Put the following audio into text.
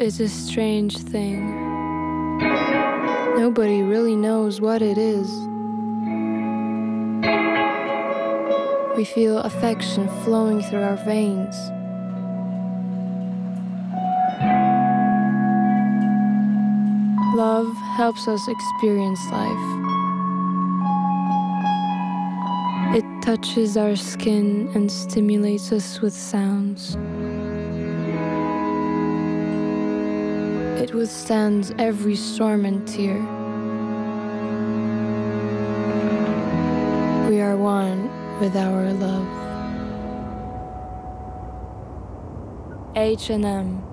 is a strange thing. Nobody really knows what it is. We feel affection flowing through our veins. Love helps us experience life. It touches our skin and stimulates us with sounds. It withstands every storm and tear. We are one with our love. H&M.